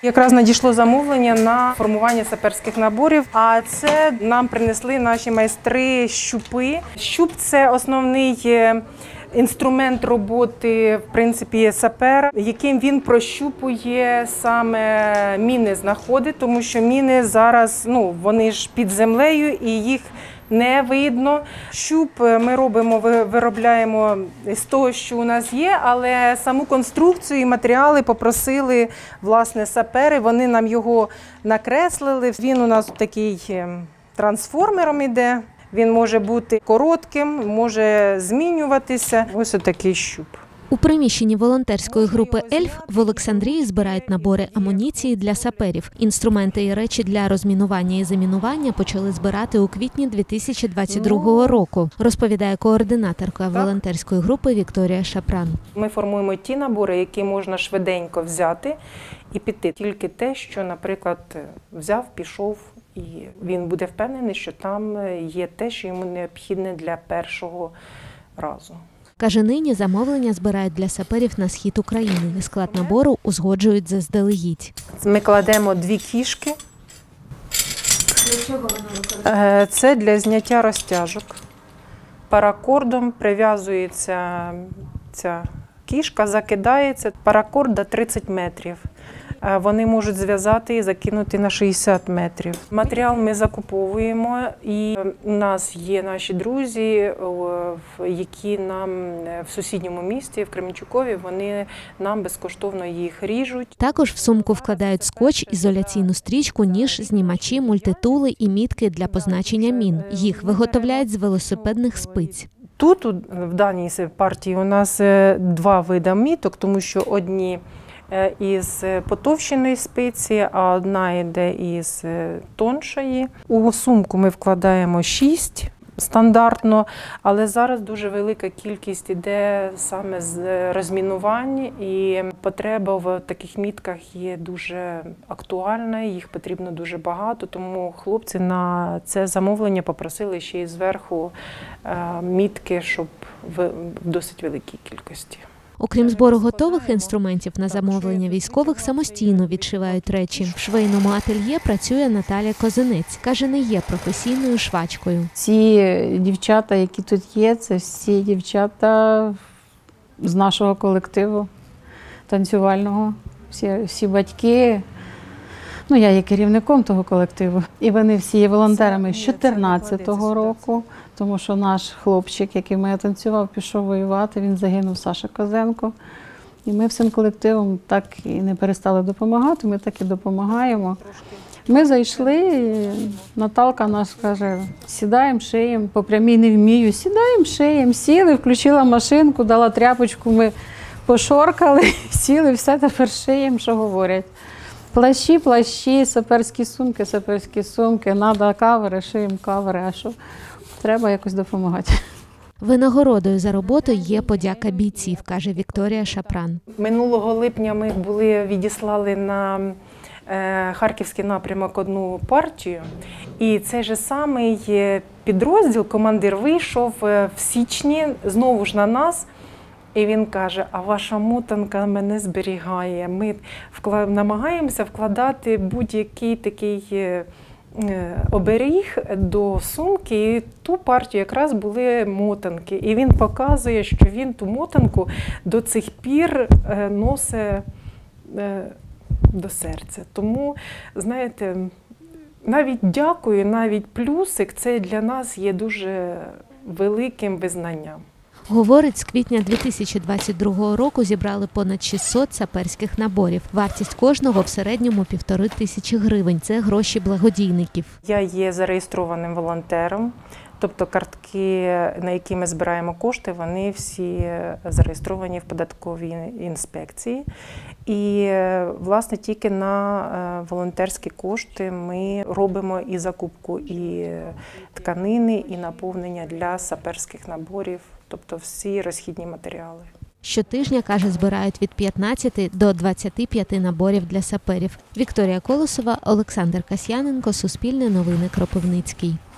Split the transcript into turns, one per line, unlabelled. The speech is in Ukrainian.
Якраз надійшло замовлення на формування саперських наборів, а це нам принесли наші майстри щупи. Щуп – це основний інструмент роботи, в принципі, сапера, яким він прощупує саме міни знаходить, тому що міни зараз, вони ж під землею і їх не видно. Щуп ми виробляємо з того, що у нас є, але саму конструкцію і матеріали попросили, власне, сапери, вони нам його накреслили. Він у нас такий трансформером іде, він може бути коротким, може змінюватися. Ось отакий щуп.
У приміщенні волонтерської групи «Ельф» в Олександрії збирають набори амуніції для саперів. Інструменти і речі для розмінування і замінування почали збирати у квітні 2022 року, розповідає координаторка волонтерської групи Вікторія Шапран.
Ми формуємо ті набори, які можна швиденько взяти і піти. Тільки те, що, наприклад, взяв, пішов, і він буде впевнений, що там є те, що йому необхідне для першого разу.
Каже, нині замовлення збирають для саперів на схід України. Склад набору узгоджують заздалегідь.
Ми кладемо 2 кішки.
Для чого вона використовується?
Це для зняття розтяжок. Паракордом прив'язується ця кішка, закидається. Паракорд до 30 метрів. Вони можуть зв'язати і закинути на 60 метрів. Матеріал ми закуповуємо, і у нас є наші друзі, які нам в сусідньому місті, в Кременчукові, вони нам безкоштовно їх ріжуть.
Також в сумку вкладають скотч, ізоляційну стрічку, ніж, знімачі, мультитули і мітки для позначення мін. Їх виготовляють з велосипедних спиць.
Тут, в даній партії, у нас 2 види міток, тому що одні із потовщеної спиці, а одна йде із тоншої. У сумку ми вкладаємо 6 стандартно, але зараз дуже велика кількість йде саме з розмінувань, і потреба в таких мітках є дуже актуальна, їх потрібно дуже багато, тому хлопці на це замовлення попросили ще й зверху мітки, щоб в досить великій кількості.
Окрім збору готових інструментів на замовлення військових, самостійно відшивають речі. В швейному ательє працює Наталя Козинець. Каже, не є професійною швачкою.
Ці дівчата, які тут є, це всі дівчата з нашого колективу танцювального. Всі батьки. Я є керівником того колективу. І вони всі є волонтерами з 2014 року, тому що наш хлопчик, який мене танцював, пішов воювати, він загинув, Саша Козенко. І ми всім колективом так і не перестали допомагати, ми так і допомагаємо. Ми зайшли, і Наталка нас каже, сідаємо, шиємо, по прямій не вмію, сідаємо, шиємо, сіли, включила машинку, дала тряпочку, ми пошоркали, сіли, все тепер шиємо, що говорять. Плащі, саперські сумки, надо кавери, шиємо кавери, а що? Треба якось допомагати.
Винагородою за роботу є подяка бійців, каже Вікторія Шапран.
Минулого липня ми відіслали на Харківський напрямок 1 партію, і цей же самий підрозділ, командир вийшов в січні знову ж на нас, і він каже, а ваша мотанка мене зберігає. Ми намагаємося вкладати будь-який такий оберіг до сумки, і ту партію якраз були мотанки. І він показує, що він ту мотанку до цих пір носить до серця. Тому, знаєте, навіть дякую, навіть плюсик, це для нас є дуже великим визнанням.
Говорить, з квітня 2022 року зібрали понад 600 саперських наборів. Вартість кожного в середньому 1500 гривень. Це гроші благодійників.
Я є зареєстрованим волонтером, тобто картки, на які ми збираємо кошти, вони всі зареєстровані в податковій інспекції. І, власне, тільки на волонтерські кошти ми робимо і закупку і тканини, і наповнення для саперських наборів, тобто всі розхідні матеріали.
Щотижня, каже, збирають від 15 до 25 наборів для саперів. Вікторія Колосова, Олександр Касьяненко, Суспільне новини, Кропивницький.